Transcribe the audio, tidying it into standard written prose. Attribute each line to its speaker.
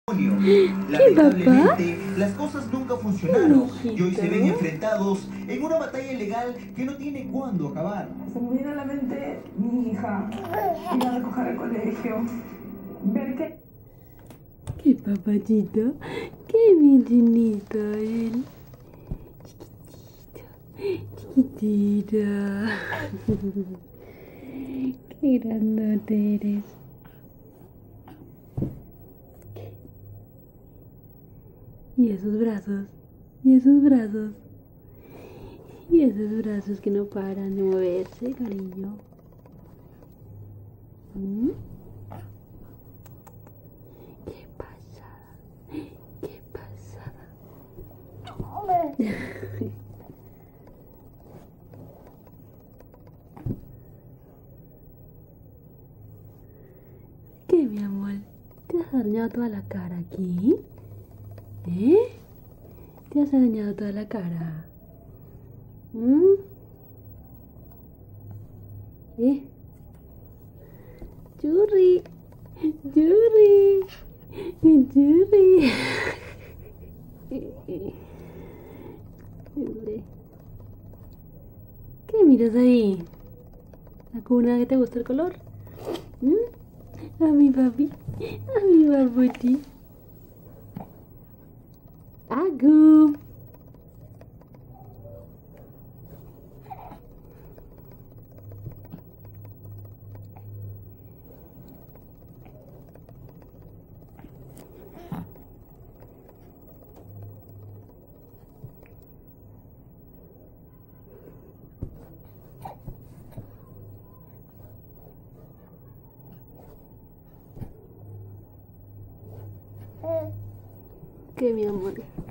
Speaker 1: ¿Qué, papá?
Speaker 2: Lamentablemente, las cosas nunca funcionaron y hoy se ven
Speaker 1: Mijito.
Speaker 2: enfrentados en una batalla legal que no tiene cuándo acabar.
Speaker 3: Se me viene a la mente mi hija, ir a recoger al colegio, ver que...
Speaker 1: ¿Qué papachito? ¿Qué mi chinito él? Chiquitito. Chiquitito. Qué grandote eres. Y esos brazos. Y esos brazos. Y esos brazos que no paran de moverse, cariño. ¿Mm? ¡Qué pasada! ¡Qué pasada! ¿Qué, mi amor? ¿Te has arañado toda la cara aquí? ¿Eh? ¿Te has arañado toda la cara? ¿Mm? ¿Eh? ¡Churri! ¡Churri! ¡Churri! ¿Qué miras ahí? ¿La cuna que te gusta el color? ¿Mm? A mi papi, a mi papuchi. ¡Agu! ¿Qué, mi amor?